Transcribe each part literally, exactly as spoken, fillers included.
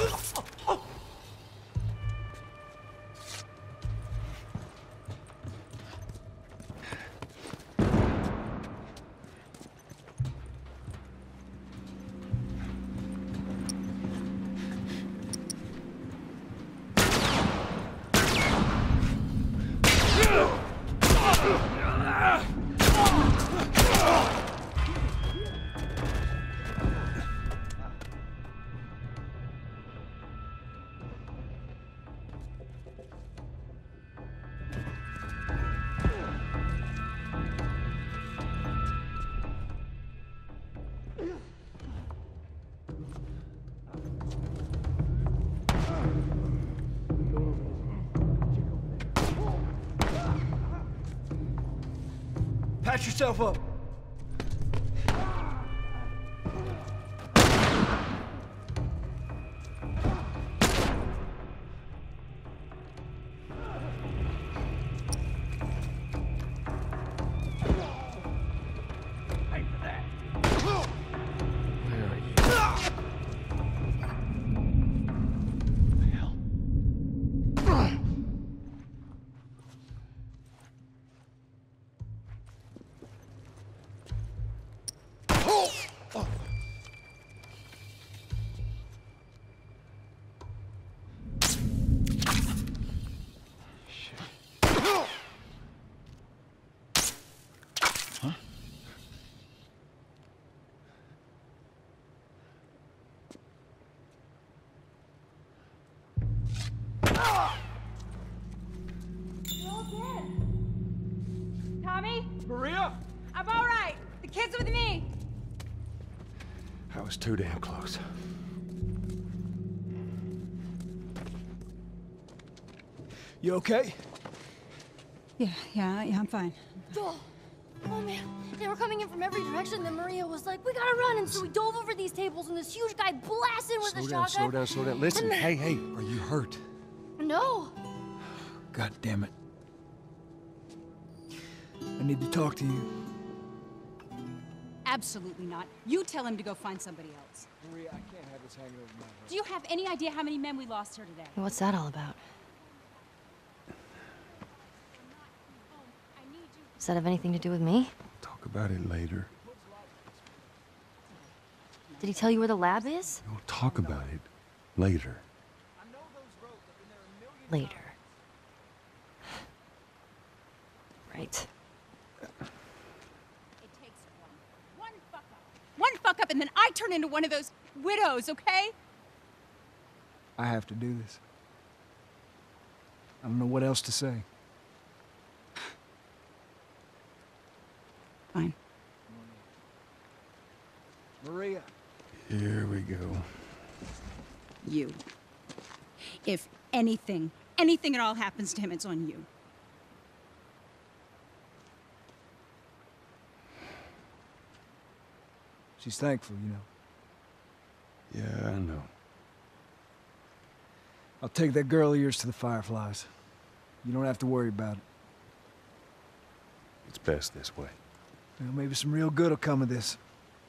Patch yourself up. Tommy? Maria? I'm all right. The kid's with me. I was too damn close. You okay? Yeah, yeah, yeah, I'm fine. Oh, oh man, they were coming in from every direction. Then Maria was like, "We gotta run!" And so we dove over these tables, and this huge guy blasted with Slow a down, shotgun. slow down, slow down. Listen, hey, hey, are you hurt? No. God damn it. I need to talk to you. Absolutely not. You tell him to go find somebody else. Maria, I can't have this hanging over my head. Do you have any idea how many men we lost here today? What's that all about? Does that have anything to do with me? Talk about it later. Did he tell you where the lab is? We'll talk about it later. Later. Right. It takes one. One fuck up. One fuck up and then I turn into one of those widows, okay? I have to do this. I don't know what else to say. Fine. Maria. Here we go. You. If anything, anything at all happens to him, it's on you. She's thankful, you know. Yeah, I know. I'll take that girl of yours to the Fireflies. You don't have to worry about it. It's best this way. Well, maybe some real good will come of this.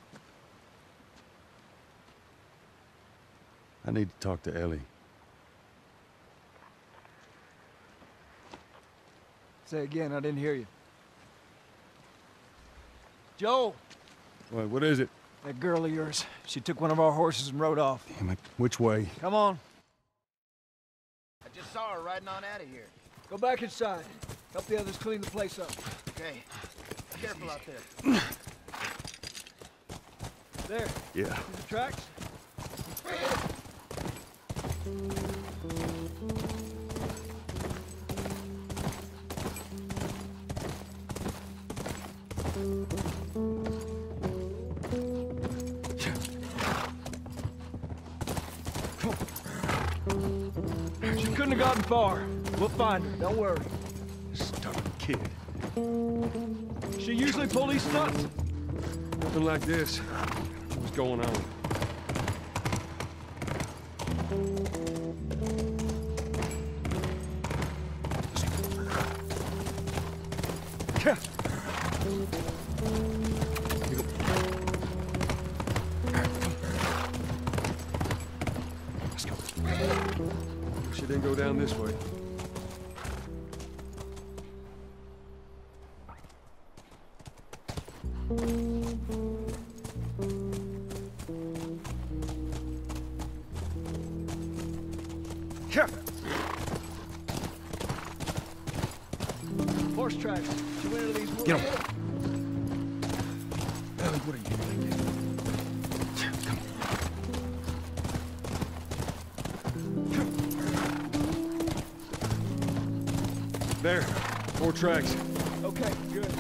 I need to talk to Ellie. Say again, I didn't hear you. Joel! What, what is it? That girl of yours. She took one of our horses and rode off. Damn it. Which way? Come on. I just saw her riding on out of here. Go back inside. Help the others clean the place up. Okay. Careful out there. There. Yeah. See the tracks? She couldn't have gotten far. We'll find her, don't worry. Stubborn kid. She usually pull these stunts. Nothing like this. What's going on? Let's go. She didn't go down this way. Horse tracks. She went into these woods. Get him. Ellie, what are you thinking? Come on. There. Four tracks. Okay, good.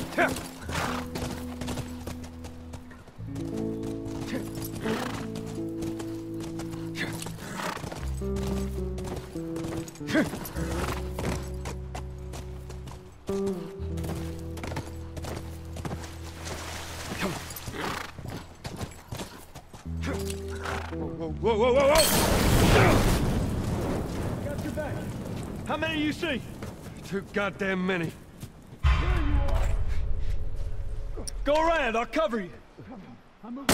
Whoa, whoa, whoa, whoa, whoa! Got your back. How many do you see? Too goddamn many. Go around, I'll cover you. I'm moving.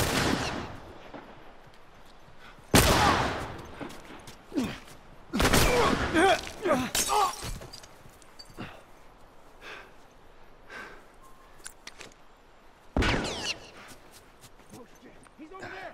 He's over there.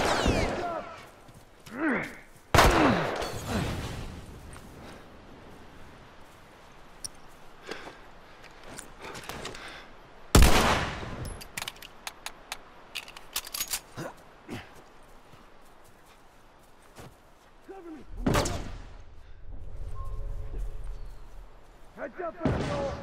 Heads up, asshole!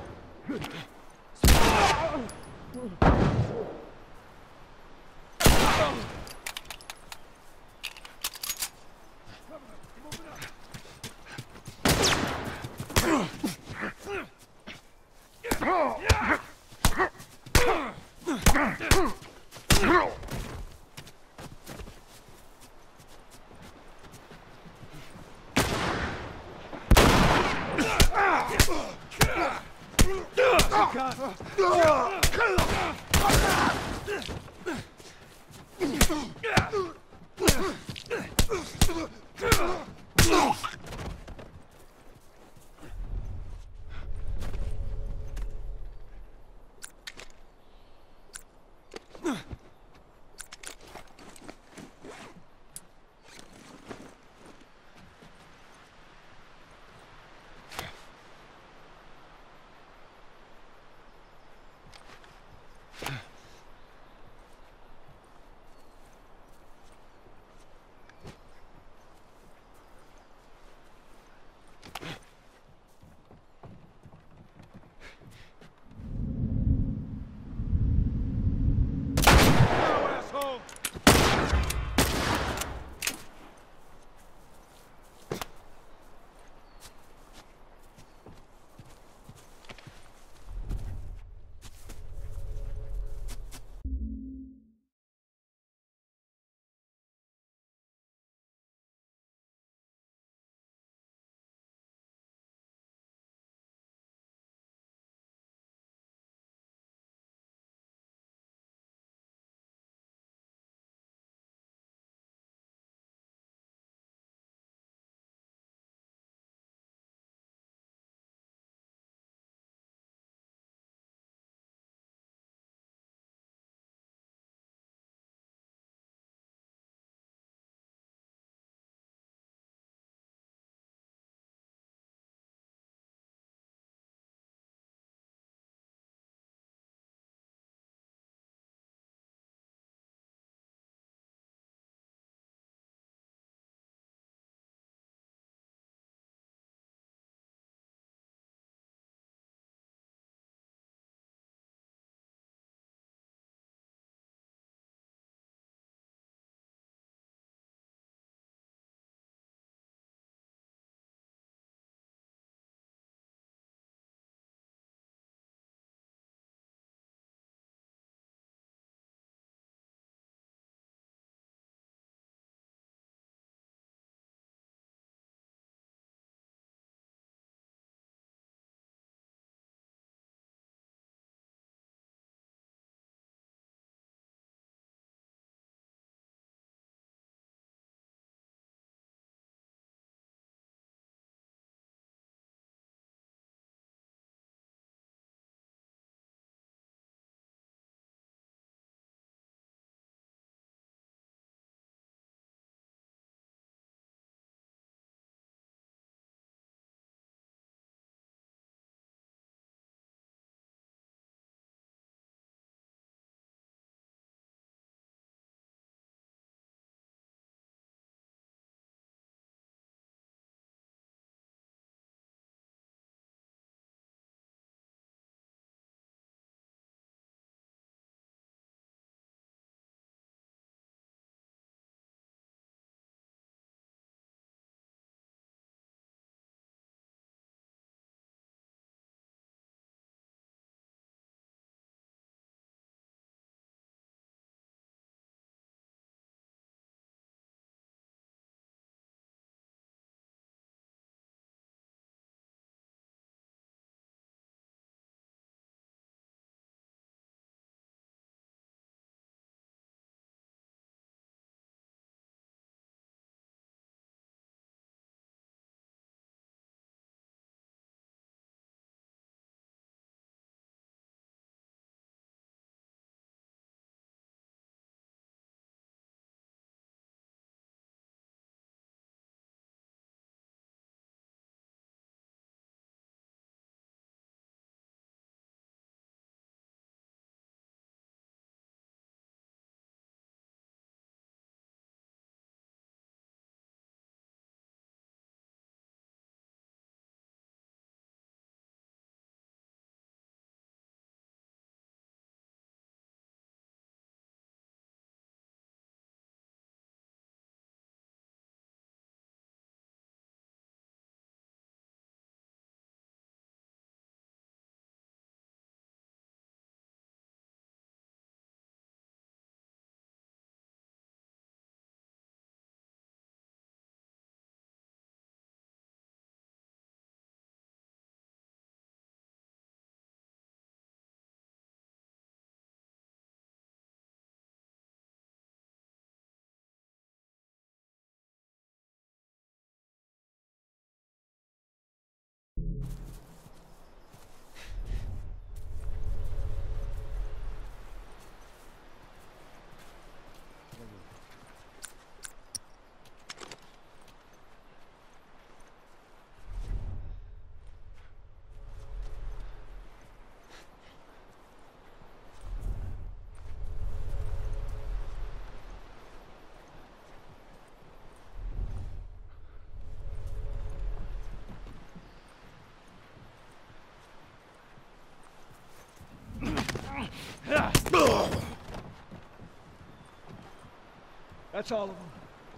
That's all of them.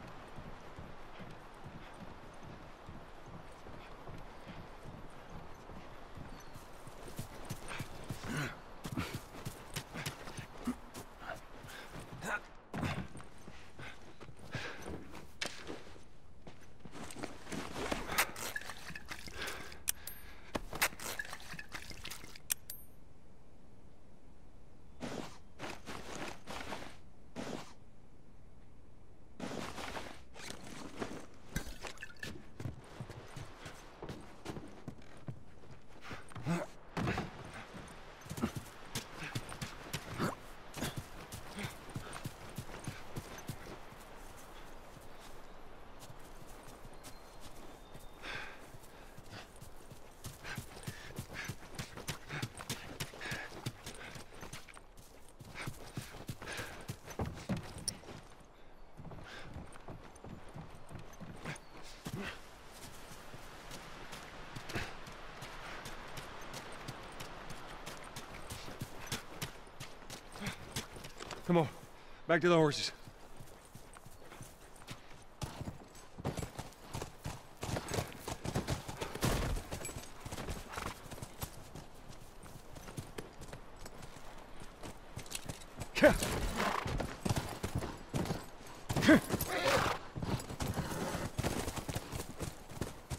Come on, back to the horses.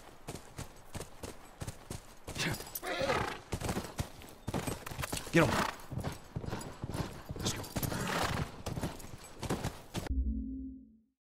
Get him.